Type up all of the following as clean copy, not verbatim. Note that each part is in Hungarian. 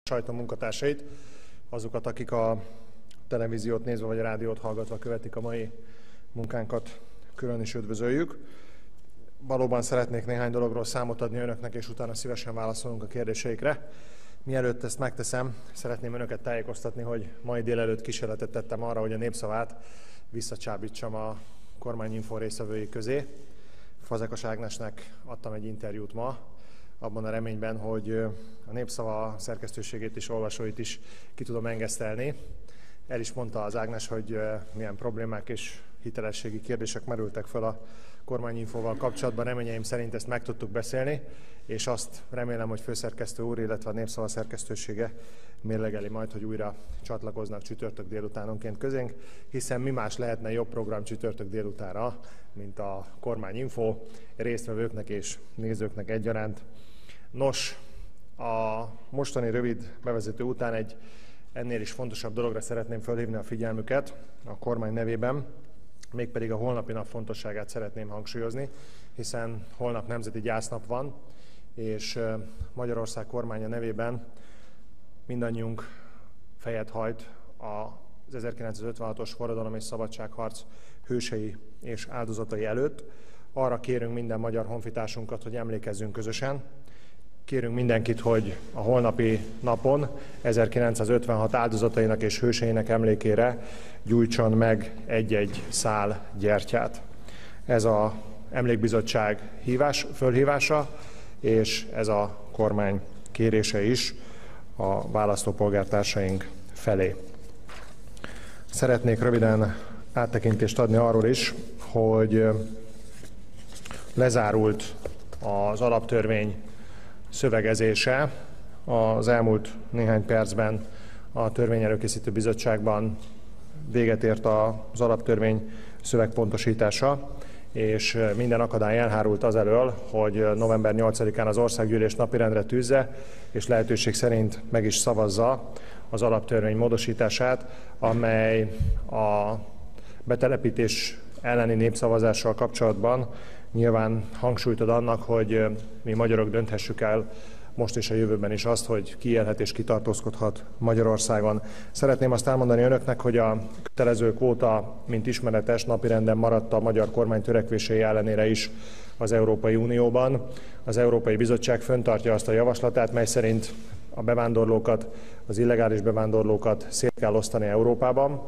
sajtó munkatársait, azokat, akik a televíziót nézve vagy a rádiót hallgatva követik a mai munkánkat, külön is üdvözöljük. Valóban szeretnék néhány dologról számot adni önöknek, és utána szívesen válaszolunk a kérdéseikre. Mielőtt ezt megteszem, szeretném önöket tájékoztatni, hogy mai délelőtt kísérletet tettem arra, hogy a Népszavát visszacsábítsam a kormányinfo résztvevői közé. Fazekas Ágnesnek adtam egy interjút ma, abban a reményben, hogy a Népszava szerkesztőségét és olvasóit is ki tudom engesztelni. El is mondta az Ágnes, hogy milyen problémák és hitelességi kérdések merültek fel a kormányinfóval kapcsolatban. Reményeim szerint ezt meg tudtuk beszélni, és azt remélem, hogy főszerkesztő úr, illetve a Népszava szerkesztősége mérlegeli majd, hogy újra csatlakoznak csütörtök délutánonként közénk, hiszen mi más lehetne jobb program csütörtök délutánra, mint a kormányinfo résztvevőknek és nézőknek egyaránt. Nos, a mostani rövid bevezető után egy ennél is fontosabb dologra szeretném felhívni a figyelmüket a kormány nevében, mégpedig a holnapi nap fontosságát szeretném hangsúlyozni, hiszen holnap nemzeti gyásznap van, és Magyarország kormánya nevében mindannyiunk fejet hajt az 1956-os forradalom és szabadságharc hősei és áldozatai előtt. Arra kérünk minden magyar honfitársunkat, hogy emlékezzünk közösen. Kérünk mindenkit, hogy a holnapi napon 1956 áldozatainak és hőseinek emlékére gyújtson meg egy-egy szál gyertyát. Ez az emlékbizottság fölhívása, és ez a kormány kérése is a választópolgártársaink felé. Szeretnék röviden áttekintést adni arról is, hogy lezárult az alaptörvény szövegezése. Az elmúlt néhány percben a Törvényelőkészítő Bizottságban véget ért az alaptörvény szövegpontosítása, és minden akadály elhárult azelől, hogy november 8-án az Országgyűlés napirendre tűzze, és lehetőség szerint meg is szavazza az alaptörvény módosítását, amely a betelepítés elleni népszavazással kapcsolatban nyilván hangsúlyt ad annak, hogy mi magyarok dönthessük el most és a jövőben is azt, hogy ki élhet és ki tartózkodhat Magyarországon. Szeretném azt elmondani önöknek, hogy a kötelező kvóta, mint ismeretes, napirenden maradt a magyar kormány törekvései ellenére is az Európai Unióban. Az Európai Bizottság fenntartja azt a javaslatát, mely szerint a bevándorlókat, az illegális bevándorlókat szét kell osztani Európában,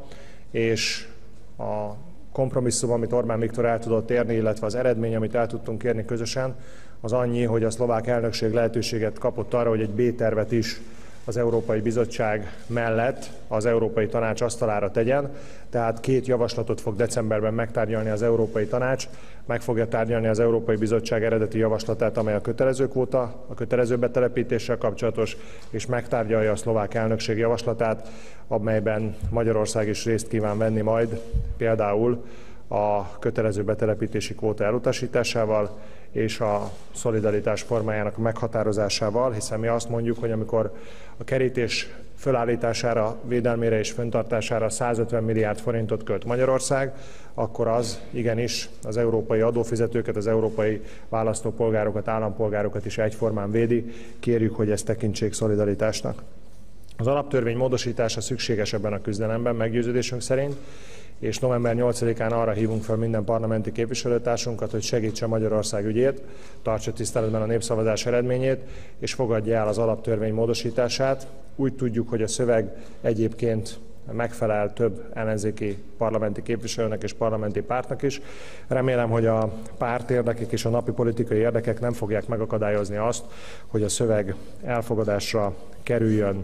és a kompromisszum, amit Orbán Viktor el tudott érni, illetve az eredmény, amit el tudtunk érni közösen, az annyi, hogy a szlovák elnökség lehetőséget kapott arra, hogy egy B-tervet is az Európai Bizottság mellett az Európai Tanács asztalára tegyen. Tehát két javaslatot fog decemberben megtárgyalni az Európai Tanács, meg fogja tárgyalni az Európai Bizottság eredeti javaslatát, amely a kötelező kvóta, a kötelező betelepítéssel kapcsolatos, és megtárgyalja a szlovák elnökség javaslatát, amelyben Magyarország is részt kíván venni majd, például a kötelező betelepítési kvóta elutasításával és a szolidaritás formájának meghatározásával, hiszen mi azt mondjuk, hogy amikor a kerítés fölállítására, védelmére és fenntartására 150 milliárd forintot költ Magyarország, akkor az igenis az európai adófizetőket, az európai választópolgárokat, állampolgárokat is egyformán védi. Kérjük, hogy ezt tekintsék szolidaritásnak. Az alaptörvény módosítása szükséges ebben a küzdelemben, meggyőződésünk szerint, és november 8-án arra hívunk fel minden parlamenti képviselőtársunkat, hogy segítse Magyarország ügyét, tartsa tiszteletben a népszavazás eredményét, és fogadja el az alaptörvény módosítását. Úgy tudjuk, hogy a szöveg egyébként megfelel több ellenzéki parlamenti képviselőnek és parlamenti pártnak is. Remélem, hogy a párt érdekek és a napi politikai érdekek nem fogják megakadályozni azt, hogy a szöveg elfogadásra kerüljön.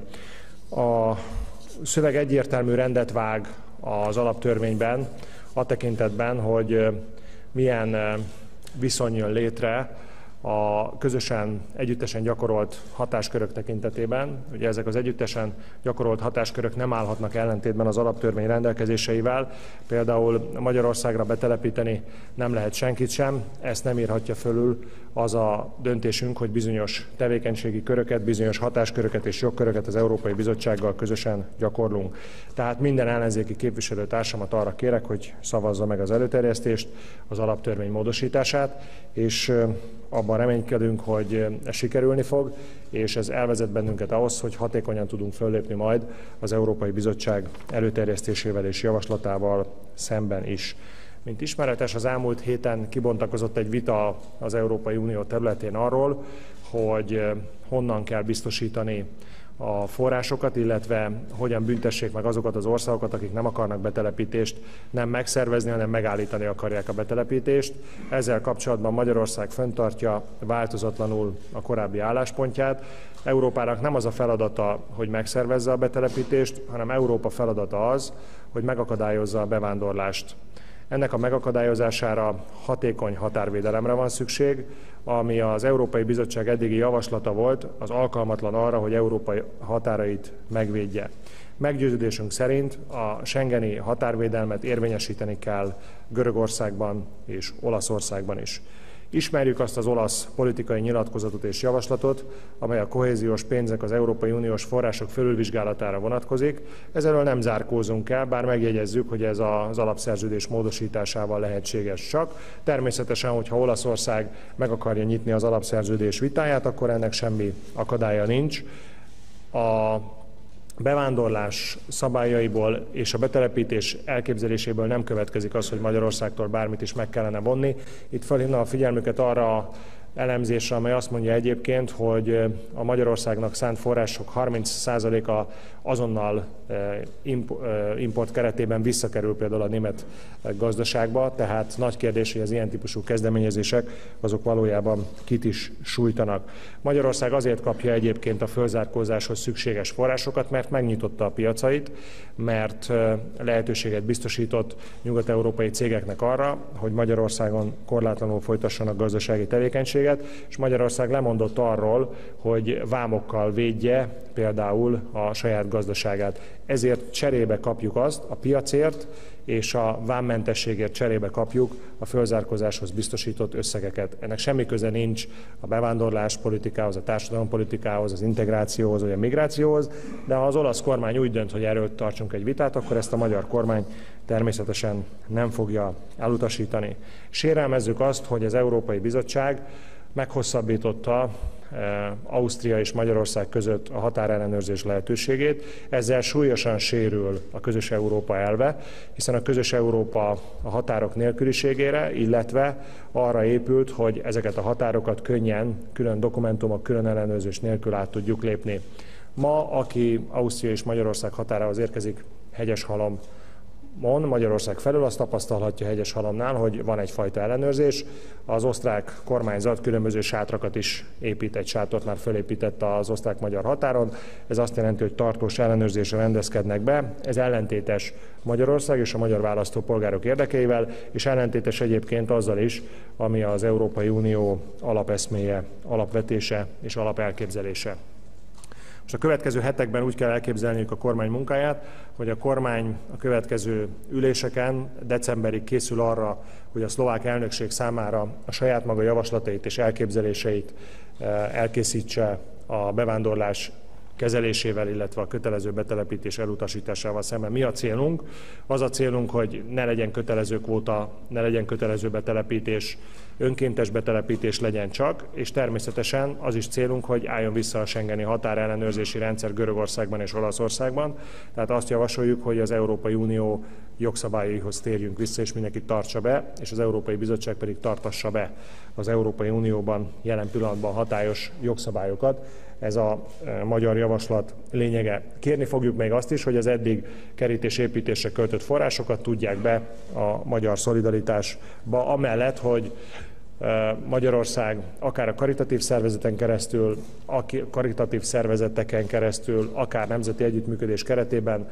A szöveg egyértelmű rendet vág az alaptörvényben, a tekintetben, hogy milyen viszony jön létre a közösen, együttesen gyakorolt hatáskörök tekintetében. Ugye ezek az együttesen gyakorolt hatáskörök nem állhatnak ellentétben az alaptörvény rendelkezéseivel. Például Magyarországra betelepíteni nem lehet senkit sem, ezt nem írhatja fölül az a döntésünk, hogy bizonyos tevékenységi köröket, bizonyos hatásköröket és jogköröket az Európai Bizottsággal közösen gyakorlunk. Tehát minden ellenzéki képviselőtársamat arra kérek, hogy szavazza meg az előterjesztést, az alaptörvény módosítását, és abban reménykedünk, hogy ez sikerülni fog, és ez elvezet bennünket ahhoz, hogy hatékonyan tudunk föllépni majd az Európai Bizottság előterjesztésével és javaslatával szemben is. Mint ismeretes, az elmúlt héten kibontakozott egy vita az Európai Unió területén arról, hogy honnan kell biztosítani a forrásokat, illetve hogyan büntessék meg azokat az országokat, akik nem akarnak betelepítést nem megszervezni, hanem megállítani akarják a betelepítést. Ezzel kapcsolatban Magyarország fenntartja változatlanul a korábbi álláspontját. Európának nem az a feladata, hogy megszervezze a betelepítést, hanem Európa feladata az, hogy megakadályozza a bevándorlást. Ennek a megakadályozására hatékony határvédelemre van szükség, ami az Európai Bizottság eddigi javaslata volt, az alkalmatlan arra, hogy Európa határait megvédje. Meggyőződésünk szerint a schengeni határvédelmet érvényesíteni kell Görögországban és Olaszországban is. Ismerjük azt az olasz politikai nyilatkozatot és javaslatot, amely a kohéziós pénzek, az Európai Uniós források felülvizsgálatára vonatkozik. Ezzel nem zárkózunk el, bár megjegyezzük, hogy ez az alapszerződés módosításával lehetséges csak. Természetesen, hogyha Olaszország meg akarja nyitni az alapszerződés vitáját, akkor ennek semmi akadálya nincs. A bevándorlás szabályaiból és a betelepítés elképzeléséből nem következik az, hogy Magyarországtól bármit is meg kellene vonni. Itt felhívna a figyelmüket arra a elemzésre, amely azt mondja egyébként, hogy a Magyarországnak szánt források 30%-a azonnal import keretében visszakerül például a német gazdaságba, tehát nagy kérdés, hogy az ilyen típusú kezdeményezések azok valójában kit is sújtanak. Magyarország azért kapja egyébként a fölzárkózáshoz szükséges forrásokat, mert megnyitotta a piacait, mert lehetőséget biztosított nyugat-európai cégeknek arra, hogy Magyarországon korlátlanul folytassanak gazdasági tevékenységet, és Magyarország lemondott arról, hogy vámokkal védje például a saját gazdaságát. Ezért cserébe kapjuk azt, a piacért és a vámmentességért cserébe kapjuk a fölzárkózáshoz biztosított összegeket. Ennek semmi köze nincs a bevándorlás politikához, a társadalompolitikához, az integrációhoz vagy a migrációhoz, de ha az olasz kormány úgy dönt, hogy erről tartsunk egy vitát, akkor ezt a magyar kormány természetesen nem fogja elutasítani. Sérelmezzük azt, hogy az Európai Bizottság meghosszabbította Ausztria és Magyarország között a határellenőrzés lehetőségét. Ezzel súlyosan sérül a közös Európa elve, hiszen a közös Európa a határok nélküliségére, illetve arra épült, hogy ezeket a határokat könnyen, külön dokumentumok, külön ellenőrzés nélkül át tudjuk lépni. Ma, aki Ausztria és Magyarország határához érkezik Hegyeshalom, Magyarország felől azt tapasztalhatja Hegyeshalomnál, hogy van egyfajta ellenőrzés. Az osztrák kormányzat különböző sátrakat is épít, egy sátort már fölépített az osztrák-magyar határon. Ez azt jelenti, hogy tartós ellenőrzésre rendezkednek be. Ez ellentétes Magyarország és a magyar választópolgárok érdekeivel, és ellentétes egyébként azzal is, ami az Európai Unió alapeszméje, alapvetése és alapelképzelése. Most a következő hetekben úgy kell elképzelniük a kormány munkáját, hogy a kormány a következő üléseken decemberig készül arra, hogy a szlovák elnökség számára a saját maga javaslatait és elképzeléseit elkészítse a bevándorlás kezelésével, illetve a kötelező betelepítés elutasításával szemben. Mi a célunk? Az a célunk, hogy ne legyen kötelező kvóta, ne legyen kötelező betelepítés, önkéntes betelepítés legyen csak, és természetesen az is célunk, hogy álljon vissza a schengeni határellenőrzési rendszer Görögországban és Olaszországban. Tehát azt javasoljuk, hogy az Európai Unió jogszabályaihoz térjünk vissza, és mindenki tartsa be, és az Európai Bizottság pedig tartassa be az Európai Unióban jelen pillanatban hatályos jogszabályokat. Ez a magyar javaslat lényege. Kérni fogjuk még azt is, hogy az eddig kerítésépítésre költött forrásokat tudják be a magyar szolidaritásba, amellett, hogy Magyarország akár a karitatív szervezeten keresztül, karitatív szervezeteken keresztül, akár nemzeti együttműködés keretében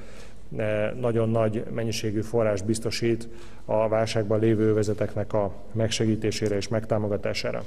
nagyon nagy mennyiségű forrás biztosít a válságban lévő övezeteknek a megsegítésére és megtámogatására.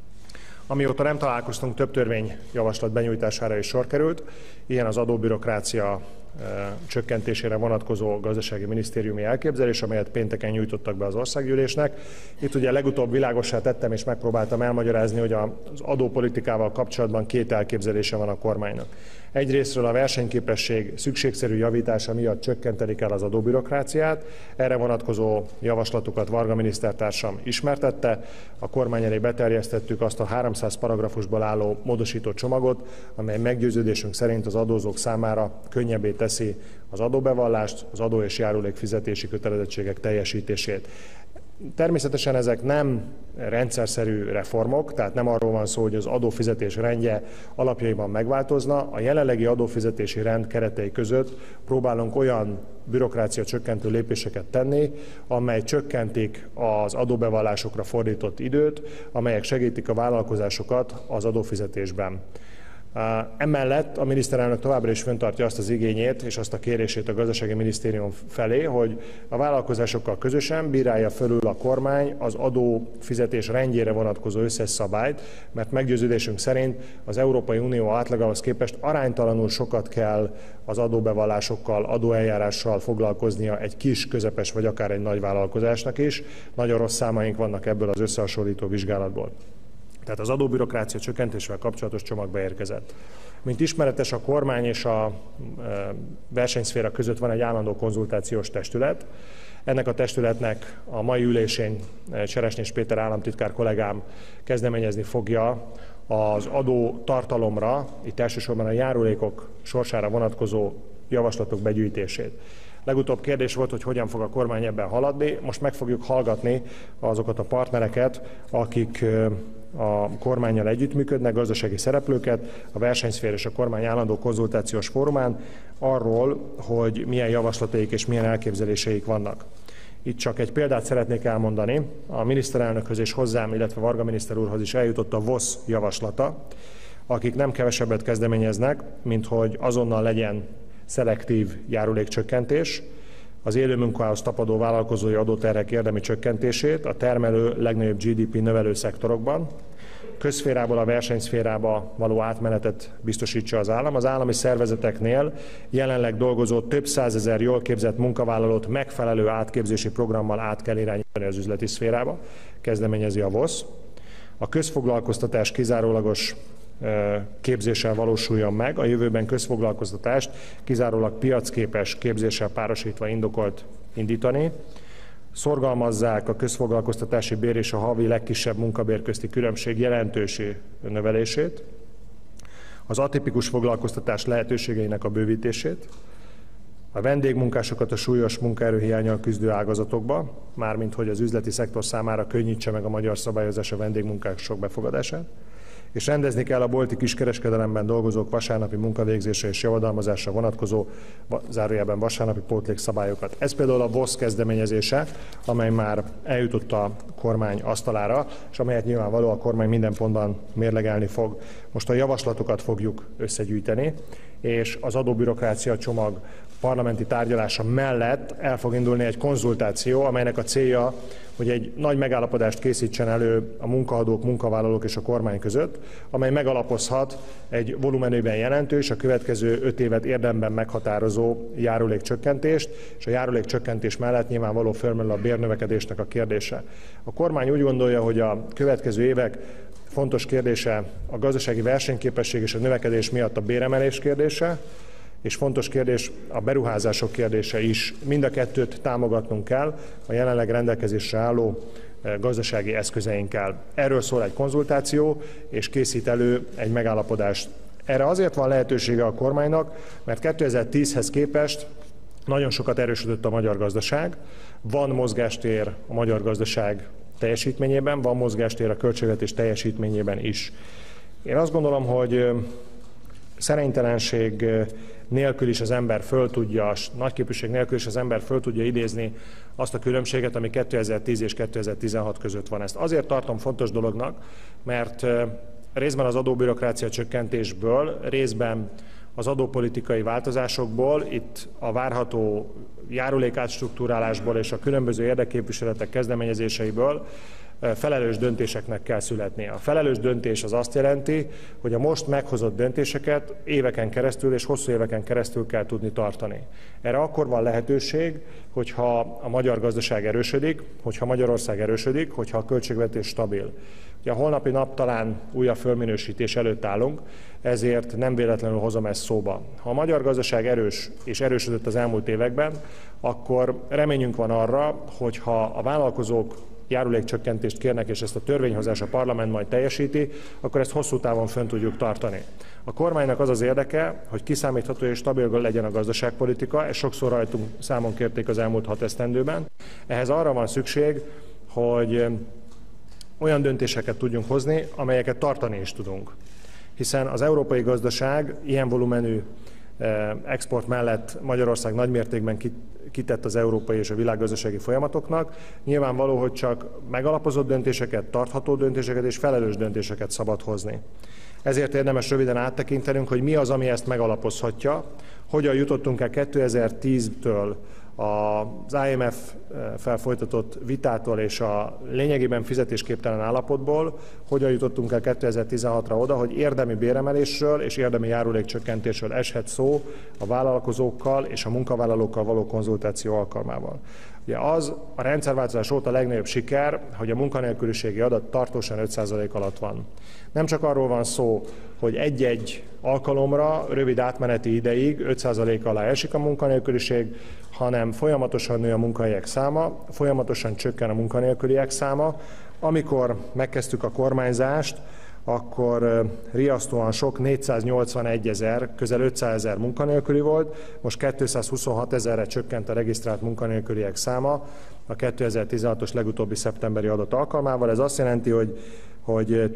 Amióta nem találkoztunk, több törvényjavaslat benyújtására is sor került. Ilyen az adóbürokrácia csökkentésére vonatkozó gazdasági minisztériumi elképzelés, amelyet pénteken nyújtottak be az országgyűlésnek. Itt ugye legutóbb világossá tettem és megpróbáltam elmagyarázni, hogy az adópolitikával kapcsolatban két elképzelése van a kormánynak. Egyrészről a versenyképesség szükségszerű javítása miatt csökkenteni kell az adóbürokráciát. Erre vonatkozó javaslatokat Varga minisztertársam ismertette. A kormány elé beterjesztettük azt a 300 paragrafusból álló módosító csomagot, amely meggyőződésünk szerint az adózók számára könnyebbé teszi az adóbevallást, az adó és járulék fizetési kötelezettségek teljesítését. Természetesen ezek nem rendszerszerű reformok, tehát nem arról van szó, hogy az adófizetés rendje alapjaiban megváltozna. A jelenlegi adófizetési rend keretei között próbálunk olyan bürokrácia csökkentő lépéseket tenni, amely csökkentik az adóbevallásokra fordított időt, amelyek segítik a vállalkozásokat az adófizetésben. Emellett a miniszterelnök továbbra is fenntartja azt az igényét és azt a kérését a Gazdasági Minisztérium felé, hogy a vállalkozásokkal közösen bírálja fölül a kormány az adófizetés rendjére vonatkozó összes szabályt, mert meggyőződésünk szerint az Európai Unió átlagához képest aránytalanul sokat kell az adóbevallásokkal, adóeljárással foglalkoznia egy kis, közepes vagy akár egy nagy vállalkozásnak is. Nagyon rossz számaink vannak ebből az összehasonlító vizsgálatból. Tehát az adóbürokrácia csökkentésével kapcsolatos csomag beérkezett. Mint ismeretes, a kormány és a versenyszféra között van egy állandó konzultációs testület. Ennek a testületnek a mai ülésén Seresnyés Péter államtitkár kollégám kezdeményezni fogja az adó tartalomra, itt elsősorban a járulékok sorsára vonatkozó javaslatok begyűjtését. Legutóbb kérdés volt, hogy hogyan fog a kormány ebben haladni. Most meg fogjuk hallgatni azokat a partnereket, akik a kormánnyal együttműködnek, gazdasági szereplőket, a versenyszféra és a kormány állandó konzultációs fórumán arról, hogy milyen javaslataik és milyen elképzeléseik vannak. Itt csak egy példát szeretnék elmondani. A miniszterelnökhöz és hozzám, illetve Varga miniszter úrhoz is eljutott a VOSZ javaslata, akik nem kevesebbet kezdeményeznek, mint hogy azonnal legyen szelektív járulékcsökkentés, az élő munkához tapadó vállalkozói adóterhek érdemi csökkentését a termelő legnagyobb GDP növelő szektorokban, közszférából a versenyszférába való átmenetet biztosítsa az állam. Az állami szervezeteknél jelenleg dolgozó több százezer jól képzett munkavállalót megfelelő átképzési programmal át kell irányítani az üzleti szférába, kezdeményezi a VOSZ. A közfoglalkoztatás kizárólagos képzéssel valósuljon meg, a jövőben közfoglalkoztatást kizárólag piacképes képzéssel párosítva indokolt indítani. Szorgalmazzák a közfoglalkoztatási bér és a havi legkisebb munkabér közti különbség jelentős növelését, az atipikus foglalkoztatás lehetőségeinek a bővítését, a vendégmunkásokat a súlyos munkaerőhiánnyal küzdő ágazatokba, mármint hogy az üzleti szektor számára könnyítse meg a magyar szabályozás a vendégmunkások befogadását, és rendezni kell a bolti kiskereskedelemben dolgozók vasárnapi munkavégzése és javadalmazásra vonatkozó, zárójelben vasárnapi pótlékszabályokat. Ez például a VOSZ kezdeményezése, amely már eljutott a kormány asztalára, és amelyet nyilvánvaló a kormány minden pontban mérlegelni fog. Most a javaslatokat fogjuk összegyűjteni, és az adóbürokrácia csomag parlamenti tárgyalása mellett el fog indulni egy konzultáció, amelynek a célja, hogy egy nagy megállapodást készítsen elő a munkaadók, munkavállalók és a kormány között, amely megalapozhat egy volumenében jelentős, a következő 5 évet érdemben meghatározó járulékcsökkentést, és a járulékcsökkentés mellett nyilvánvaló fölmerül a bérnövekedésnek a kérdése. A kormány úgy gondolja, hogy a következő évek fontos kérdése a gazdasági versenyképesség és a növekedés miatt a béremelés kérdése, és fontos kérdés a beruházások kérdése is. Mind a kettőt támogatnunk kell a jelenleg rendelkezésre álló gazdasági eszközeinkkel. Erről szól egy konzultáció, és készít elő egy megállapodást. Erre azért van lehetősége a kormánynak, mert 2010-hez képest nagyon sokat erősödött a magyar gazdaság, van mozgástér a magyar gazdaság teljesítményében, van mozgástér a költségvetés teljesítményében is. Én azt gondolom, hogy szerénytelenség nélkül is az ember föl tudja, nagyképűség nélkül is az ember föl tudja idézni azt a különbséget, ami 2010 és 2016 között van. Ezt azért tartom fontos dolognak, mert részben az adóbürokrácia csökkentésből, részben az adópolitikai változásokból, itt a várható járulékátstruktúrálásból és a különböző érdekképviseletek kezdeményezéseiből felelős döntéseknek kell születnie. A felelős döntés az azt jelenti, hogy a most meghozott döntéseket éveken keresztül és hosszú éveken keresztül kell tudni tartani. Erre akkor van lehetőség, hogyha a magyar gazdaság erősödik, hogyha Magyarország erősödik, hogyha a költségvetés stabil. Ugye a holnapi nap talán újabb fölminősítés előtt állunk, ezért nem véletlenül hozom ezt szóba. Ha a magyar gazdaság erős és erősödött az elmúlt években, akkor reményünk van arra, hogy ha a vállalkozók járulékcsökkentést kérnek, és ezt a törvényhozás a parlament majd teljesíti, akkor ezt hosszú távon fönn tudjuk tartani. A kormánynak az az érdeke, hogy kiszámítható és stabil legyen a gazdaságpolitika, ezt sokszor rajtunk számon kérték az elmúlt 6 esztendőben. Ehhez arra van szükség, hogy olyan döntéseket tudjunk hozni, amelyeket tartani is tudunk. Hiszen az európai gazdaság ilyen volumenű export mellett Magyarország nagymértékben kitett az európai és a világgazdasági folyamatoknak. Nyilvánvaló, hogy csak megalapozott döntéseket, tartható döntéseket és felelős döntéseket szabad hozni. Ezért érdemes röviden áttekintenünk, hogy mi az, ami ezt megalapozhatja, hogyan jutottunk el 2010-től az IMF-fel folytatott vitától és a lényegében fizetésképtelen állapotból, hogyan jutottunk el 2016-ra oda, hogy érdemi béremelésről és érdemi járulékcsökkentésről eshet szó a vállalkozókkal és a munkavállalókkal való konzultáció alkalmával. Ugye az a rendszerváltozás óta legnagyobb siker, hogy a munkanélküliségi adat tartósan 5% alatt van. Nem csak arról van szó, hogy egy-egy alkalomra, rövid átmeneti ideig 5% alá esik a munkanélküliség, hanem folyamatosan nő a munkahelyek száma, folyamatosan csökken a munkanélküliek száma. Amikor megkezdtük a kormányzást, akkor riasztóan sok 481 000, közel 500 000 munkanélküli volt, most 226 000-re csökkent a regisztrált munkanélküliek száma a 2016-os legutóbbi szeptemberi adat alkalmával. Ez azt jelenti, hogy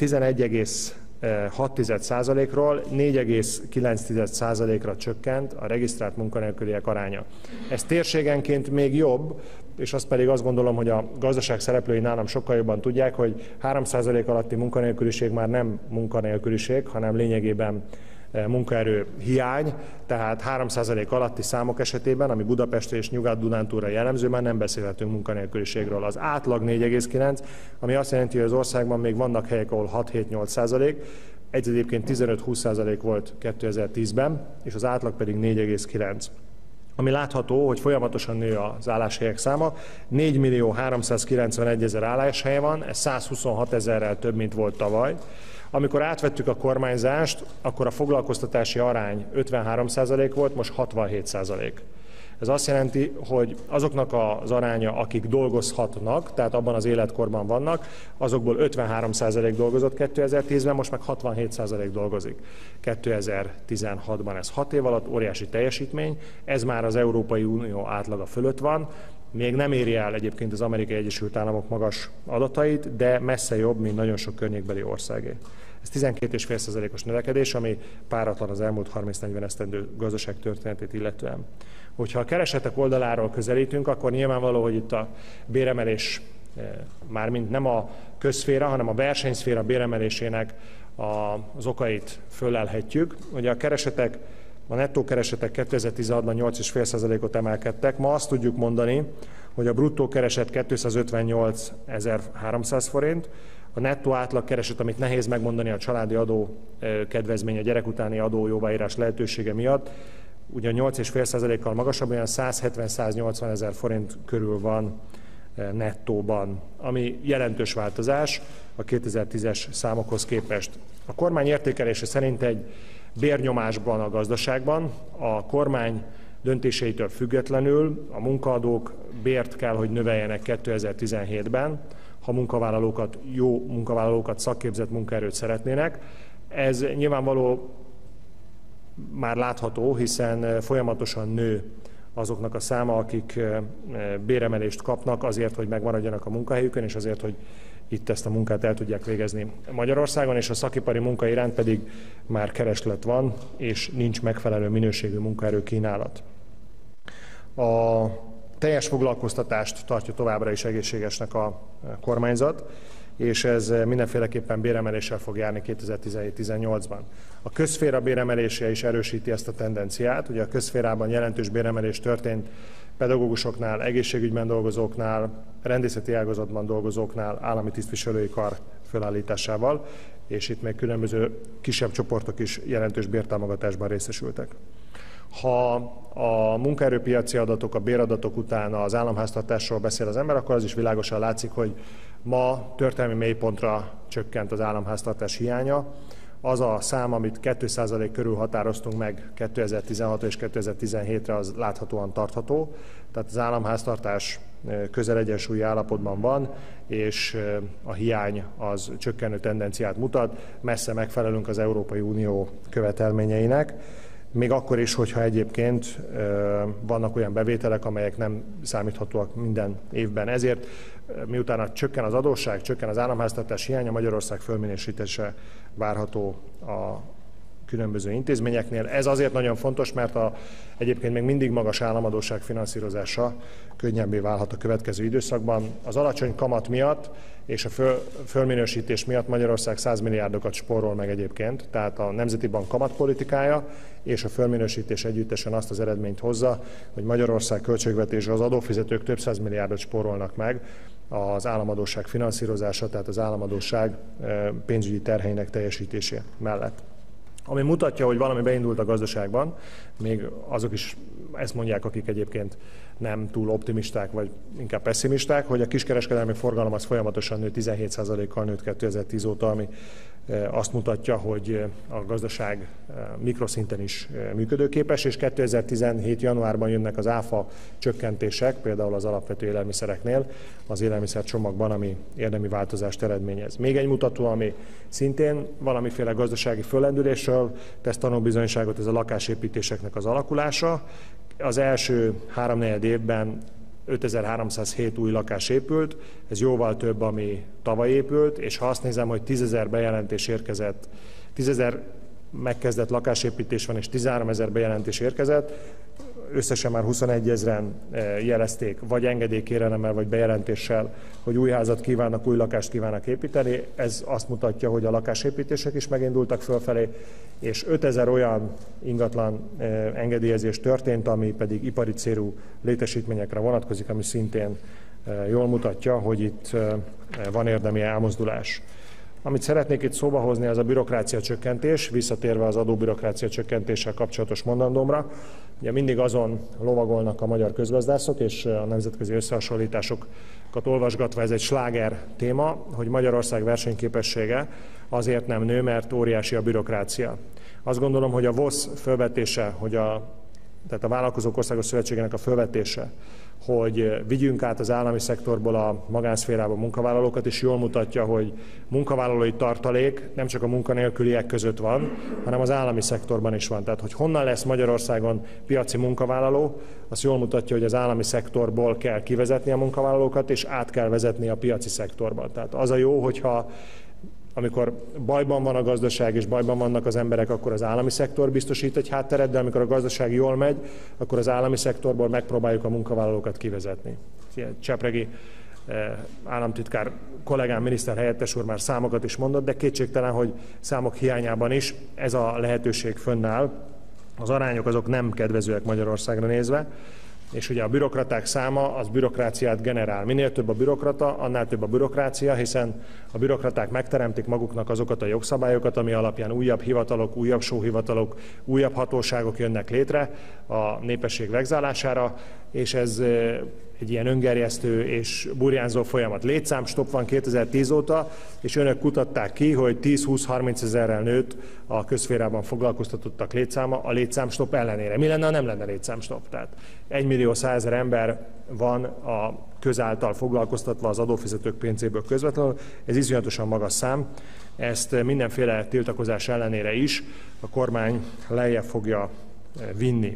11,6%-ról 4,9%-ra csökkent a regisztrált munkanélküliek aránya. Ez térségenként még jobb, és azt pedig azt gondolom, hogy a gazdaság szereplői nálam sokkal jobban tudják, hogy 3% alatti munkanélküliség már nem munkanélküliség, hanem lényegében munkaerő hiány, tehát 3% alatti számok esetében, ami Budapestre és Nyugat-Dunántúlra jellemző, már nem beszélhetünk munkanélküliségről. Az átlag 4,9, ami azt jelenti, hogy az országban még vannak helyek, ahol 6-7-8%, ez egyébként 15-20% volt 2010-ben, és az átlag pedig 4,9. Ami látható, hogy folyamatosan nő az álláshelyek száma, 4.391.000 álláshelye van, ez 126 000-rel több, mint volt tavaly. Amikor átvettük a kormányzást, akkor a foglalkoztatási arány 53% volt, most 67%. Ez azt jelenti, hogy azoknak az aránya, akik dolgozhatnak, tehát abban az életkorban vannak, azokból 53% dolgozott 2010-ben, most meg 67% dolgozik 2016-ban. Ez 6 év alatt óriási teljesítmény, ez már az Európai Unió átlaga fölött van, még nem éri el egyébként az Amerikai Egyesült Államok magas adatait, de messze jobb, mint nagyon sok környékbeli országé. Ez 12,5%-os növekedés, ami páratlan az elmúlt 30-40 esztendő gazdaság történetét illetően. Hogyha a keresetek oldaláról közelítünk, akkor nyilvánvaló, hogy itt a béremelés mármint nem a közszféra, hanem a versenyszféra béremelésének az okait fölelhetjük. Ugye a nettó keresetek 2016-ban 8,5%-ot emelkedtek. Ma azt tudjuk mondani, hogy a bruttó kereset 258.300 forint, a nettó átlagkereset, amit nehéz megmondani a családi adó kedvezmény, a gyerek utáni adó jóváírás lehetősége miatt, ugye 8,5%-kal magasabb, olyan 170-180 ezer forint körül van nettóban, ami jelentős változás a 2010-es számokhoz képest. A kormány értékelése szerint egy bérnyomásban a gazdaságban, a kormány döntéseitől függetlenül a munkaadók bért kell, hogy növeljenek 2017-ben, ha jó munkavállalókat, szakképzett munkaerőt szeretnének. Ez nyilvánvaló már látható, hiszen folyamatosan nő azoknak a száma, akik béremelést kapnak azért, hogy megmaradjanak a munkahelyükön, és azért, hogy itt ezt a munkát el tudják végezni Magyarországon, és a szakipari munka iránt pedig már kereslet van, és nincs megfelelő minőségű munkaerő kínálat. A teljes foglalkoztatást tartja továbbra is egészségesnek a kormányzat, és ez mindenféleképpen béremeléssel fog járni 2017-18-ban. A közszféra béremelése is erősíti ezt a tendenciát. Ugye a közszférában jelentős béremelés történt pedagógusoknál, egészségügyben dolgozóknál, rendészeti ágazatban dolgozóknál, állami tisztviselői kar felállításával, és itt még különböző kisebb csoportok is jelentős bértámogatásban részesültek. Ha a munkaerőpiaci adatok, a béradatok után az államháztartásról beszél az ember, akkor az is világosan látszik, hogy ma történelmi mélypontra csökkent az államháztartás hiánya. Az a szám, amit 2% körül határoztunk meg 2016 és 2017-re, az láthatóan tartható. Tehát az államháztartás közel egyensúlyi állapotban van, és a hiány az csökkenő tendenciát mutat. Messze megfelelünk az Európai Unió követelményeinek. Még akkor is, hogyha egyébként vannak olyan bevételek, amelyek nem számíthatóak minden évben. Ezért miután csökken az adósság, csökken az államháztartás hiánya, Magyarország fölminősítése várható a különböző intézményeknél. Ez azért nagyon fontos, mert egyébként még mindig magas államadósság finanszírozása könnyebbé válhat a következő időszakban. Az alacsony kamat miatt és a fölminősítés miatt Magyarország 100 milliárdokat spórol meg egyébként, tehát a Nemzeti Bank kamatpolitikája és a fölminősítés együttesen azt az eredményt hozza, hogy Magyarország költségvetése, az adófizetők több 100 milliárdot spórolnak meg az államadósság finanszírozása, tehát az államadósság pénzügyi terheinek teljesítése mellett. Ami mutatja, hogy valami beindult a gazdaságban, még azok is ezt mondják, akik egyébként nem túl optimisták, vagy inkább pessimisták, hogy a kiskereskedelmi forgalom az folyamatosan nő, 17%-kal nőtt 2010 óta, ami azt mutatja, hogy a gazdaság mikroszinten is működőképes, és 2017. januárban jönnek az áfa csökkentések, például az alapvető élelmiszereknél, az élelmiszercsomagban, ami érdemi változást eredményez. Még egy mutató, ami szintén valamiféle gazdasági föllendülésről tesz tanúbizonyságot, ez a lakásépítéseknek az alakulása. Az első 3-4 évben 5307 új lakás épült, ez jóval több, ami tavaly épült, és ha azt nézem, hogy 10 000 bejelentés érkezett, 10 000 megkezdett lakásépítés van, és 13 000 bejelentés érkezett, összesen már 21 000-en jelezték, vagy engedélykérelemmel, vagy bejelentéssel, hogy új házat kívánnak, új lakást kívánnak építeni. Ez azt mutatja, hogy a lakásépítések is megindultak fölfelé, és 5000 olyan ingatlan engedélyezés történt, ami pedig ipari célú létesítményekre vonatkozik, ami szintén jól mutatja, hogy itt van érdemi elmozdulás. Amit szeretnék itt szóba hozni, az a bürokrácia csökkentés, visszatérve az adóbürokrácia csökkentéssel kapcsolatos mondandómra. Ugye mindig azon lovagolnak a magyar közgazdászok, és a nemzetközi összehasonlításokat olvasgatva ez egy sláger téma, hogy Magyarország versenyképessége azért nem nő, mert óriási a bürokrácia. Azt gondolom, hogy a VOSZ fölvetése, tehát a Vállalkozók Országos Szövetségének a fölvetése, hogy vigyünk át az állami szektorból a magánszférába munkavállalókat, és jól mutatja, hogy munkavállalói tartalék nem csak a munkanélküliek között van, hanem az állami szektorban is van. Tehát, hogy honnan lesz Magyarországon piaci munkavállaló, az jól mutatja, hogy az állami szektorból kell kivezetni a munkavállalókat, és át kell vezetni a piaci szektorba. Tehát az a jó, hogyha amikor bajban van a gazdaság és bajban vannak az emberek, akkor az állami szektor biztosít egy hátteret, de amikor a gazdaság jól megy, akkor az állami szektorból megpróbáljuk a munkavállalókat kivezetni. Csepregi államtitkár kollégám, miniszterhelyettes úr már számokat is mondott, de kétségtelen, hogy számok hiányában is ez a lehetőség fönnáll. Az arányok azok nem kedvezőek Magyarországra nézve, és ugye a bürokraták száma az bürokráciát generál. Minél több a bürokrata, annál több a bürokrácia, hiszen a bürokraták megteremtik maguknak azokat a jogszabályokat, ami alapján újabb hivatalok, újabb sóhivatalok, újabb hatóságok jönnek létre a népesség vegzálására, és ez egy ilyen öngerjesztő és burjánzó folyamat. Létszámstopp van 2010 óta, és önök kutatták ki, hogy 10-20-30 ezerrel nőtt a közszférában foglalkoztatottak létszáma a létszámstopp ellenére. Mi lenne, ha nem lenne létszámstopp? Tehát 1.100.000 ember van a közáltal foglalkoztatva az adófizetők pénzéből közvetlenül. Ez iszonyatosan magas szám. Ezt mindenféle tiltakozás ellenére is a kormány lejjebb fogja vinni.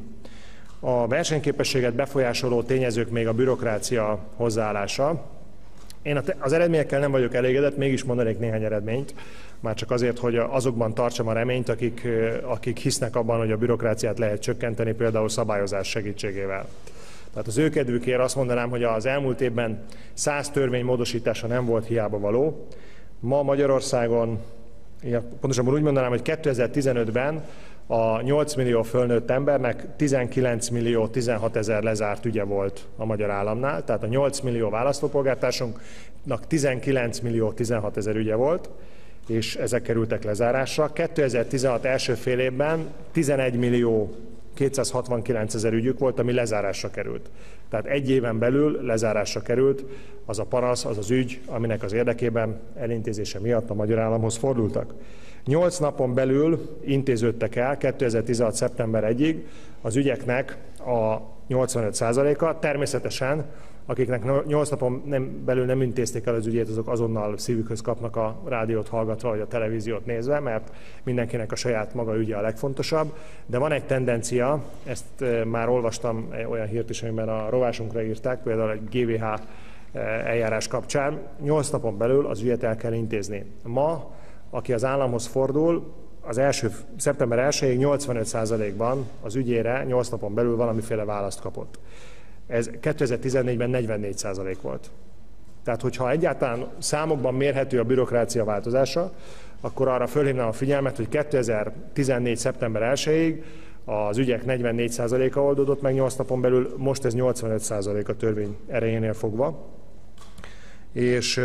A versenyképességet befolyásoló tényezők még a bürokrácia hozzáállása. Én az eredményekkel nem vagyok elégedett, mégis mondanék néhány eredményt, már csak azért, hogy azokban tartsam a reményt, akik hisznek abban, hogy a bürokráciát lehet csökkenteni, például szabályozás segítségével. Tehát az ő kedvükért azt mondanám, hogy az elmúlt évben 100 törvény módosítása nem volt hiába való. Ma Magyarországon, pontosabban úgy mondanám, hogy 2015-ben a 8 millió fölnőtt embernek 19 millió 16 ezer lezárt ügye volt a magyar államnál, tehát a 8 millió választópolgártársunknak 19 millió 16 ezer ügye volt, és ezek kerültek lezárásra. 2016 első fél évben 11 millió 269 ezer ügyük volt, ami lezárásra került. Tehát egy éven belül lezárásra került az a panasz, az az ügy, aminek az érdekében elintézése miatt a magyar államhoz fordultak. 8 napon belül intéződtek el 2016. szeptember 1-ig az ügyeknek a 85%-a. Természetesen, akiknek 8 napon belül nem intézték el az ügyét, azok azonnal szívükhöz kapnak a rádiót hallgatva, vagy a televíziót nézve, mert mindenkinek a saját maga ügye a legfontosabb. De van egy tendencia, ezt már olvastam olyan hírt is, amiben a rovásunkra írták, például egy GVH eljárás kapcsán, 8 napon belül az ügyet el kell intézni. Ma, aki az államhoz fordul, az szeptember 1-ig 85%-ban az ügyére 8 napon belül valamiféle választ kapott. Ez 2014-ben 44% volt. Tehát, hogyha egyáltalán számokban mérhető a bürokrácia változása, akkor arra fölhívnám a figyelmet, hogy 2014. szeptember 1-ig az ügyek 44%-a oldódott meg 8 napon belül, most ez 85% a törvény erejénél fogva. És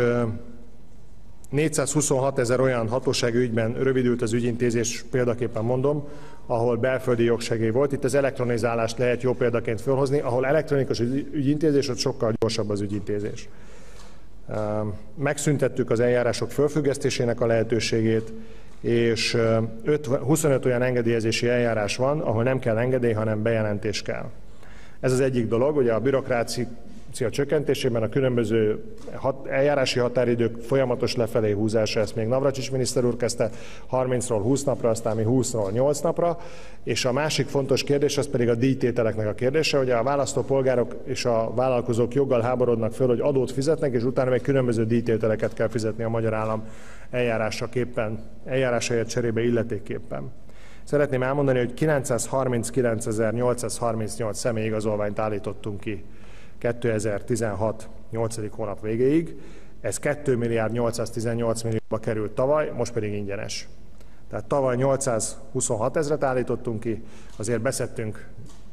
426 ezer olyan hatósági ügyben rövidült az ügyintézés, példaképpen mondom, ahol belföldi jogsegély volt. Itt az elektronizálást lehet jó példaként felhozni, ahol elektronikus ügyintézés, ott sokkal gyorsabb az ügyintézés. Megszüntettük az eljárások fölfüggesztésének a lehetőségét, és 25 olyan engedélyezési eljárás van, ahol nem kell engedély, hanem bejelentés kell. Ez az egyik dolog, ugye a bürokrácia csökkentésében a különböző eljárási határidők folyamatos lefelé húzása, ezt még Navracsics miniszter úr kezdte 30-ról 20 napra, aztán mi 20-ról 8 napra, és a másik fontos kérdés az pedig a díjtételeknek a kérdése, hogy a választópolgárok és a vállalkozók joggal háborodnak föl, hogy adót fizetnek, és utána még különböző díjtételeket kell fizetni a magyar állam eljárásért cserébe illetékképpen. Szeretném elmondani, hogy 939.838 személyigazolványt állítottunk ki 2016. 8. hónap végéig. Ez 2 milliárd 818 millióba került tavaly, most pedig ingyenes. Tehát tavaly 826 ezret állítottunk ki, azért beszedtünk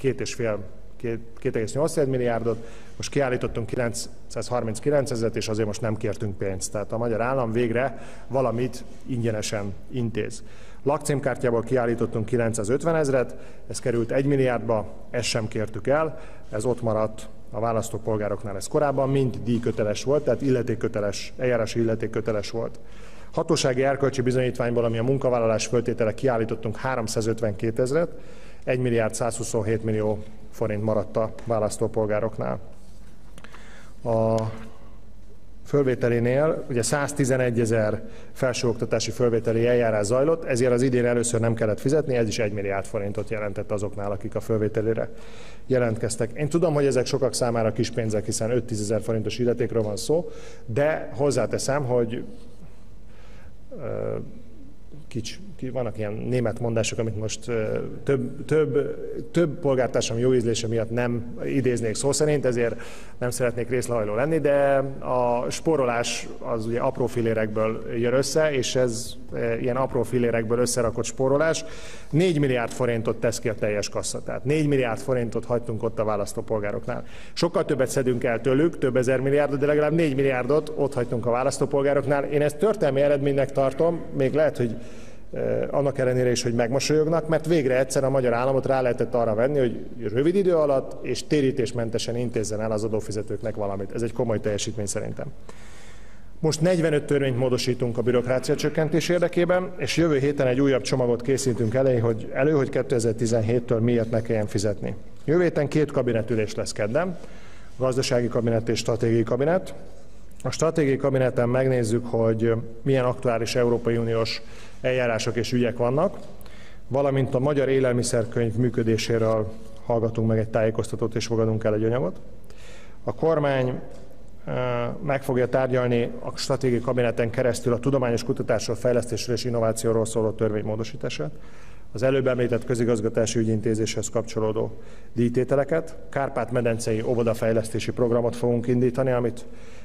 2,8 milliárdot, most kiállítottunk 939 ezret, és azért most nem kértünk pénzt. Tehát a magyar állam végre valamit ingyenesen intéz. Lakcímkártyából kiállítottunk 950 ezret, ez került 1 milliárdba, ezt sem kértük el, ez ott maradt a választópolgároknál. Ez korábban mind díjköteles volt, tehát eljárási illetékköteles volt. Hatósági erkölcsi bizonyítványból, ami a munkavállalás föltétele, kiállítottunk 352 ezret, 1 milliárd 127 millió forint maradt a választópolgároknál. A fölvételénél ugye 111 ezer felsőoktatási fölvételi eljárás zajlott, ezért az idén először nem kellett fizetni, ez is 1 milliárd forintot jelentett azoknál, akik a fölvételére jelentkeztek. Én tudom, hogy ezek sokak számára kis pénzek, hiszen 5-10 ezer forintos illetékről van szó, de hozzáteszem, hogy vannak ilyen német mondások, amit most több polgártársam jó ízlése miatt nem idéznék szó szerint, ezért nem szeretnék részlehajló lenni, de a spórolás az ugye apró fillérekből jön össze, és ez ilyen apró fillérekből összerakott spórolás 4 milliárd forintot tesz ki a teljes kassa. Tehát 4 milliárd forintot hagytunk ott a választópolgároknál. Sokkal többet szedünk el tőlük, több ezer milliárdot, de legalább 4 milliárdot ott hagytunk a választópolgároknál. Én ezt történelmi eredménynek tartom, még lehet, hogy annak ellenére is, hogy megmosolyognak, mert végre egyszer a magyar államot rá lehetett arra venni, hogy rövid idő alatt és térítésmentesen intézzen el az adófizetőknek valamit. Ez egy komoly teljesítmény szerintem. Most 45 törvényt módosítunk a bürokrácia csökkentés érdekében, és jövő héten egy újabb csomagot készítünk elő, hogy 2017-től miért ne kelljen fizetni. Jövő héten 2 kabinetülés lesz kedden, gazdasági kabinet és stratégiai kabinet. A stratégiai kabineten megnézzük, hogy milyen aktuális Európai Uniós eljárások és ügyek vannak, valamint a Magyar Élelmiszerkönyv működéséről hallgatunk meg egy tájékoztatót és fogadunk el egy anyagot. A kormány meg fogja tárgyalni a stratégiai kabineten keresztül a tudományos kutatásról, fejlesztésről és innovációról szóló törvénymódosítását, az előbb említett közigazgatási ügyintézéshez kapcsolódó díjtételeket, Kárpát-medencei óvodafejlesztési programot fogunk indítani, amit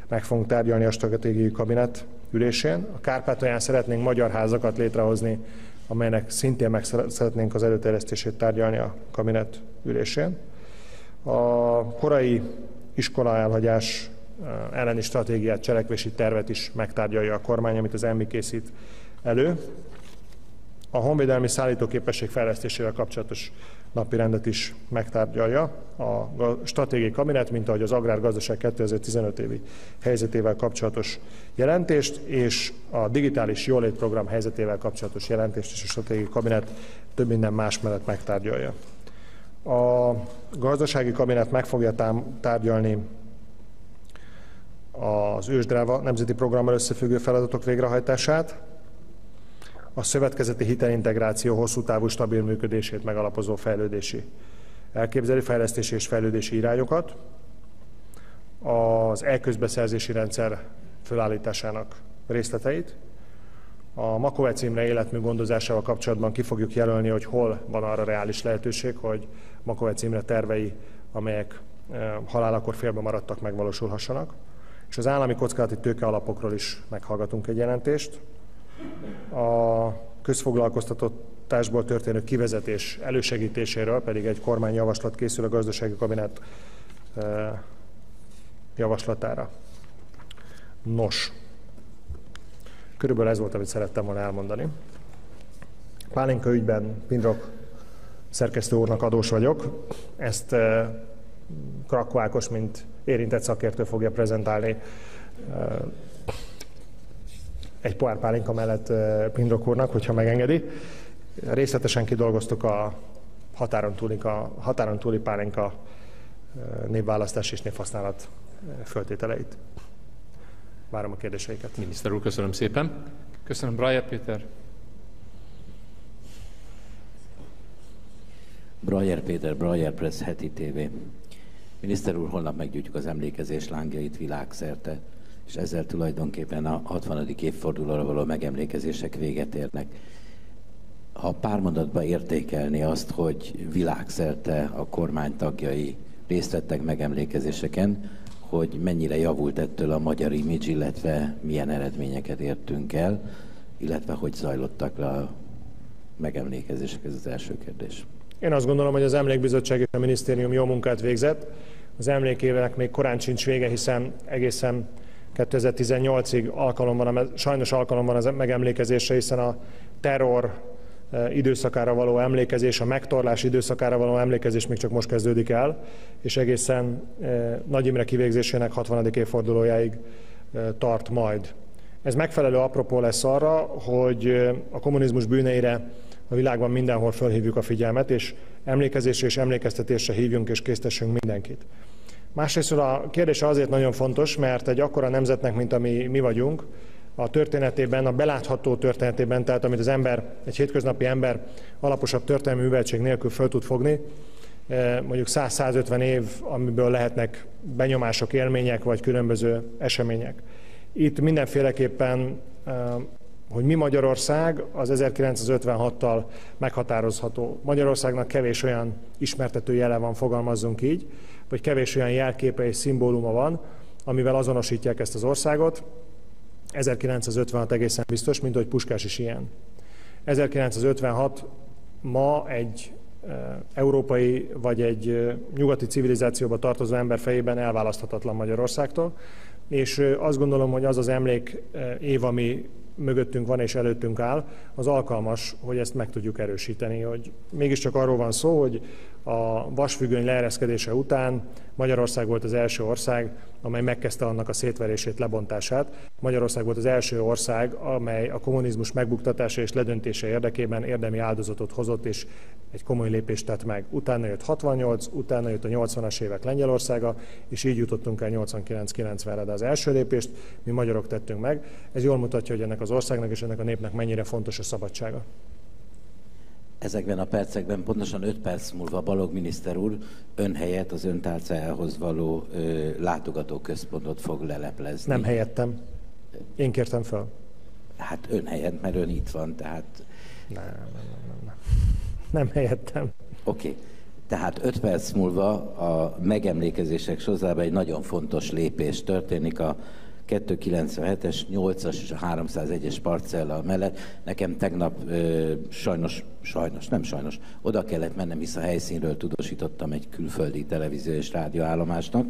meg fogunk tárgyalni a stratégiai kabinet ülésén. A Kárpátalján szeretnénk magyar házakat létrehozni, amelynek szintén meg szeretnénk az előterjesztését tárgyalni a kabinet ülésén. A korai iskola elhagyás elleni stratégiát, cselekvési tervet is megtárgyalja a kormány, amit az ELMI készít elő. A honvédelmi szállítóképesség fejlesztésével kapcsolatos napirendet is megtárgyalja a stratégiai kabinet, mint ahogy az agrárgazdaság 2015 évi helyzetével kapcsolatos jelentést, és a digitális jólétprogram helyzetével kapcsolatos jelentést is a stratégiai kabinet több minden más mellett megtárgyalja. A gazdasági kabinet meg fogja tárgyalni az ősdráva nemzeti programmal összefüggő feladatok végrehajtását, a szövetkezeti hitelintegráció hosszú távú stabil működését megalapozó fejlesztési és fejlődési irányokat, az e-közbeszerzési rendszer fölállításának részleteit, a Makovec Imre életmű gondozásával kapcsolatban ki fogjuk jelölni, hogy hol van arra reális lehetőség, hogy Makovec Imre tervei, amelyek halálakor félbe maradtak, megvalósulhassanak. És az állami kockázati tőke alapokról is meghallgatunk egy jelentést. A közfoglalkoztatásból történő kivezetés elősegítéséről pedig egy kormányjavaslat készül a gazdasági kabinet javaslatára. Nos, körülbelül ez volt, amit szerettem volna elmondani. Pálinka ügyben Pindrok szerkesztő úrnak adós vagyok. Ezt Krakó Ákos, mint érintett szakértő fogja prezentálni egy pohár pálinka mellett Pindrok úrnak, hogyha megengedi. Részletesen kidolgoztuk a határon túli pálinka névválasztás és névhasználat föltételeit. Várom a kérdéseiket. Miniszter úr, köszönöm szépen. Köszönöm, Brajer Péter. Brajer Péter, Brajer Press, Heti TV. Miniszter úr, holnap meggyújtjuk az emlékezés lángjait világszerte, és ezzel tulajdonképpen a 60. évfordulóra való megemlékezések véget érnek. Ha pár mondatban értékelni azt, hogy világszerte a kormány tagjai részt vettek megemlékezéseken, hogy mennyire javult ettől a magyar image, illetve milyen eredményeket értünk el, illetve hogy zajlottak le a megemlékezések, ez az első kérdés. Én azt gondolom, hogy az Emlékbizottság és a minisztérium jó munkát végzett. Az emlékévek még korán sincs vége, hiszen egészen 2018-ig sajnos alkalom van az megemlékezésre, hiszen a terror időszakára való emlékezés, a megtorlás időszakára való emlékezés még csak most kezdődik el, és egészen Nagy Imre kivégzésének 60. évfordulójáig tart majd. Ez megfelelő apropó lesz arra, hogy a kommunizmus bűneire a világban mindenhol fölhívjuk a figyelmet, és emlékezésre és emlékeztetésre hívjunk és késztessünk mindenkit. Másrészt a kérdése azért nagyon fontos, mert egy akkora nemzetnek, mint ami mi vagyunk, a történetében, a belátható történetében, tehát amit az ember, egy hétköznapi ember alaposabb történelmi műveltség nélkül föl tud fogni, mondjuk 100-150 év, amiből lehetnek benyomások, élmények vagy különböző események. Itt mindenféleképpen, hogy mi Magyarország, az 1956-tal meghatározható. Magyarországnak kevés olyan ismertető jele van, fogalmazzunk így, vagy kevés olyan jelképe és szimbóluma van, amivel azonosítják ezt az országot. 1956 egészen biztos, mint hogy Puskás is ilyen. 1956 ma egy európai vagy egy nyugati civilizációba tartozó ember fejében elválaszthatatlan Magyarországtól, és azt gondolom, hogy az az emlék év, ami mögöttünk van és előttünk áll, az alkalmas, hogy ezt meg tudjuk erősíteni, hogy mégiscsak arról van szó, hogy a vasfüggöny leereszkedése után Magyarország volt az első ország, amely megkezdte annak a szétverését, lebontását. Magyarország volt az első ország, amely a kommunizmus megbuktatása és ledöntése érdekében érdemi áldozatot hozott, és egy komoly lépést tett meg. Utána jött 68, utána jött a 80-as évek Lengyelországa, és így jutottunk el 89-90-re, de az első lépést mi magyarok tettünk meg. Ez jól mutatja, hogy ennek az országnak és ennek a népnek mennyire fontos a szabadsága. Ezekben a percekben, pontosan 5 perc múlva Balogh miniszter úr ön helyett az ön tárcájához való látogatóközpontot fog leleplezni. Nem helyettem. Én kértem fel. Hát ön helyett, mert ön itt van, tehát... Nem helyettem. Oké. Tehát 5 perc múlva a megemlékezések sorozatában egy nagyon fontos lépés történik a 297-es, 8-as és a 301-es parcella mellett. Nekem tegnap sajnos, oda kellett mennem, hisz a helyszínről tudósítottam egy külföldi televízió és rádióállomásnak.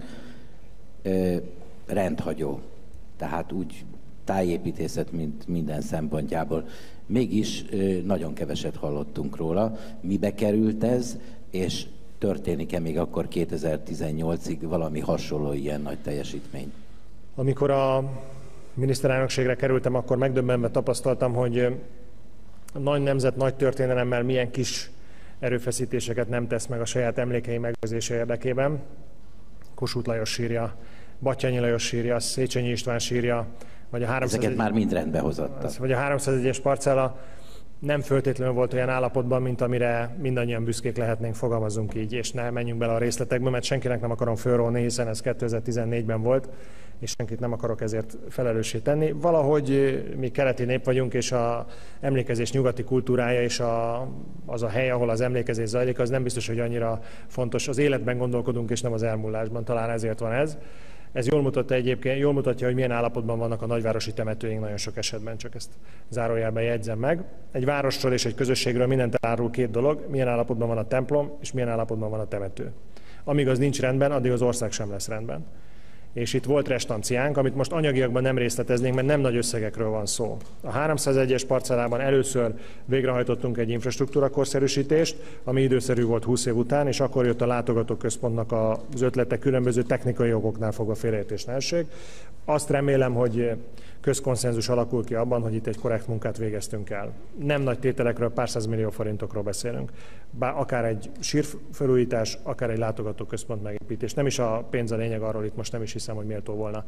Rendhagyó. Tehát úgy tájépítészet, mint minden szempontjából. Mégis nagyon keveset hallottunk róla. Mibe került ez, és történik-e még akkor 2018-ig valami hasonló ilyen nagy teljesítmény? Amikor a miniszterelnökségre kerültem, akkor megdöbbenve tapasztaltam, hogy a nagy nemzet nagy történelemmel milyen kis erőfeszítéseket nem tesz meg a saját emlékei megőrzése érdekében. Kossuth Lajos sírja, Batthyány Lajos sírja, Széchenyi István sírja, vagy a 301... Ezeket már mind rendbe hozottak. Vagy a 301-es parcella nem föltétlenül volt olyan állapotban, mint amire mindannyian büszkék lehetnénk, fogalmazunk így, és ne menjünk bele a részletekbe, mert senkinek nem akarom fölrólni, hiszen ez 2014-ben volt, és senkit nem akarok ezért felelőssé tenni. Valahogy mi keleti nép vagyunk, és az emlékezés nyugati kultúrája, és az a hely, ahol az emlékezés zajlik, az nem biztos, hogy annyira fontos. Az életben gondolkodunk, és nem az elmúlásban, talán ezért van ez. Ez jól mutatja, hogy milyen állapotban vannak a nagyvárosi temetőink nagyon sok esetben, csak ezt zárójelben jegyzem meg. Egy városról és egy közösségről mindent elárul 2 dolog, milyen állapotban van a templom, és milyen állapotban van a temető. Amíg az nincs rendben, addig az ország sem lesz rendben. És itt volt restanciánk, amit most anyagiakban nem részleteznénk, mert nem nagy összegekről van szó. A 301-es parcellában először végrehajtottunk egy infrastruktúra korszerűsítést, ami időszerű volt 20 év után, és akkor jött a látogatóközpontnak az ötlete különböző technikai okoknál fogva félreértés ne essék. Azt remélem, hogy közkonszenzus alakul ki abban, hogy itt egy korrekt munkát végeztünk el. Nem nagy tételekről, pár százmillió forintokról beszélünk. Bár akár egy sírfelújítás, akár egy látogatóközpont megépítés. Nem is a pénz a lényeg, arról itt most nem is hiszem, hogy méltó volna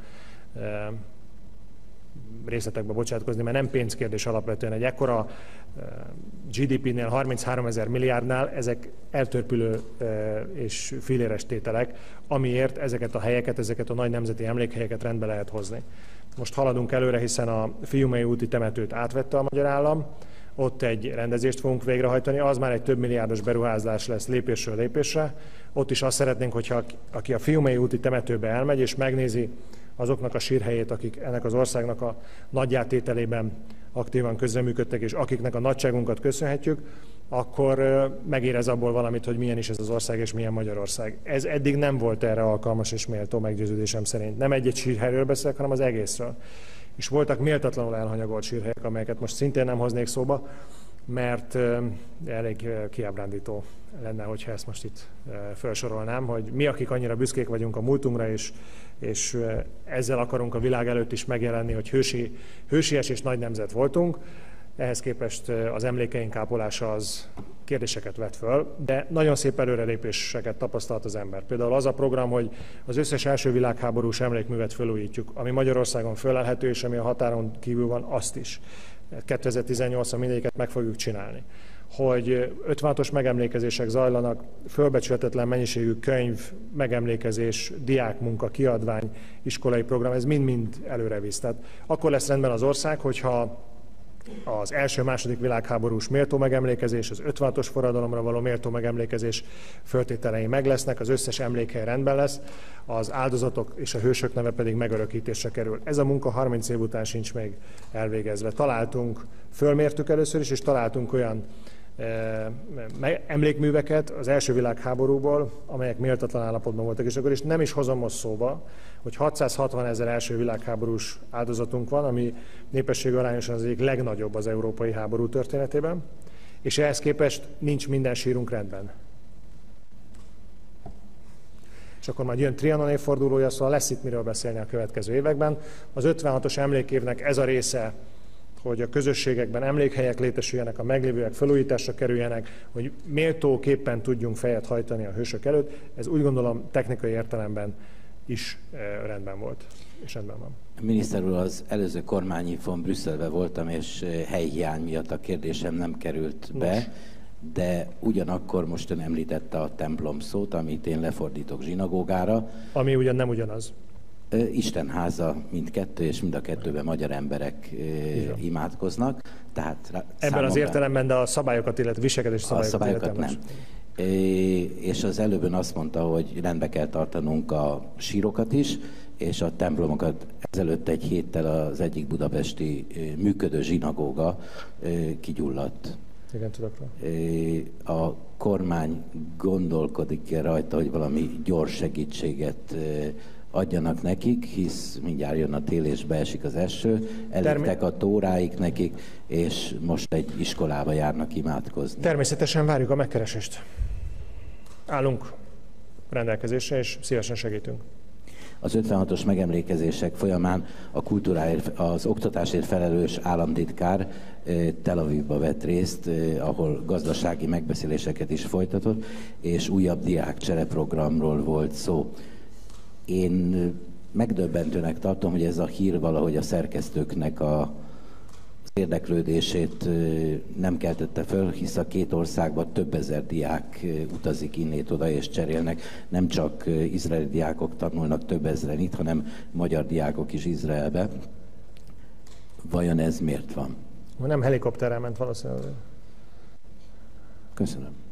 részletekbe bocsátkozni, mert nem pénzkérdés alapvetően. Egy ekkora GDP-nél, 33 000 milliárdnál ezek eltörpülő és filléres tételek, amiért ezeket a helyeket, ezeket a nagy nemzeti emlékhelyeket rendbe lehet hozni. Most haladunk előre, hiszen a Fiumei úti temetőt átvette a magyar állam, ott egy rendezést fogunk végrehajtani, az már egy több milliárdos beruházás lesz lépésről lépésre. Ott is azt szeretnénk, hogyha aki a Fiumei úti temetőbe elmegy és megnézi azoknak a sírhelyét, akik ennek az országnak a nagyjátételében aktívan közreműködtek, és akiknek a nagyságunkat köszönhetjük, akkor megérez abból valamit, hogy milyen is ez az ország, és milyen Magyarország. Ez eddig nem volt erre alkalmas és méltó, meggyőződésem szerint. Nem egy sírhelyről beszélek, hanem az egészről. És voltak méltatlanul elhanyagolt sírhelyek, amelyeket most szintén nem hoznék szóba, mert elég kiábrándító lenne, hogyha ezt most itt felsorolnám, hogy mi, akik annyira büszkék vagyunk a múltunkra, és ezzel akarunk a világ előtt is megjelenni, hogy hősies és nagy nemzet voltunk, ehhez képest az emlékeink ápolása az kérdéseket vet föl, de nagyon szép előrelépéseket tapasztalt az ember. Például az a program, hogy az összes első világháborús emlékművet felújítjuk, ami Magyarországon fölelhető, és ami a határon kívül van, azt is. 2018-ban mindegyiket meg fogjuk csinálni. Hogy 56-os megemlékezések zajlanak, fölbecsülhetetlen mennyiségű könyv, megemlékezés, diákmunka, kiadvány, iskolai program, ez mind-mind előre visz. Tehát akkor lesz rendben az ország, hogyha az első-második világháborús méltó megemlékezés, az 56-os forradalomra való méltó megemlékezés föltételei meg lesznek, az összes emlékhely rendben lesz, az áldozatok és a hősök neve pedig megörökítésre kerül. Ez a munka 30 év után sincs még elvégezve. Fölmértük először is, és találtunk olyan emlékműveket az első világháborúból, amelyek méltatlan állapotban voltak, és akkor is nem is hozom most szóba, hogy 660 000 első világháborús áldozatunk van, ami népesség arányosan az egyik legnagyobb az európai háború történetében, és ehhez képest nincs minden sírunk rendben. És akkor majd jön Trianon évfordulója, szóval lesz itt miről beszélni a következő években. Az 56-os emlékévnek ez a része, hogy a közösségekben emlékhelyek létesüljenek, a meglévőek felújításra kerüljenek, hogy méltóképpen tudjunk fejet hajtani a hősök előtt, ez úgy gondolom technikai értelemben is rendben volt, és rendben van. Miniszter úr, az előző kormányinfón Brüsszelben voltam, és helyhiány miatt a kérdésem nem került be, de ugyanakkor most ön említette a templom szót, amit én lefordítok zsinagógára. Ami ugyan nem ugyanaz. Istenháza mindkettő, és mind a kettőben magyar emberek imádkoznak. Tehát ebben az értelemben, de a szabályokat, illetve viselkedési szabályokat nem. És az előbben azt mondta, hogy rendbe kell tartanunk a sírokat is, és a templomokat. Ezelőtt egy héttel az egyik budapesti működő zsinagóga kigyulladt. Igen, tudok. A kormány gondolkodik rajta, hogy valami gyors segítséget adjanak nekik, hisz mindjárt jön a tél és beesik az eső, elégtek a tóráik nekik, és most egy iskolába járnak imádkozni. Természetesen várjuk a megkeresést. Állunk rendelkezésre, és szívesen segítünk. Az 56-os megemlékezések folyamán a kultúráért, az oktatásért felelős államtitkár Tel Avivba vett részt, ahol gazdasági megbeszéléseket is folytatott, és újabb diákcsereprogramról volt szó. Én megdöbbentőnek tartom, hogy ez a hír valahogy a szerkesztőknek az érdeklődését nem keltette föl, hisz a két országban több ezer diák utazik innét oda és cserélnek. Nem csak izraeli diákok tanulnak több ezeren itt, hanem magyar diákok is Izraelbe. Vajon ez miért van? Nem helikopterrel ment valószínűleg. Köszönöm.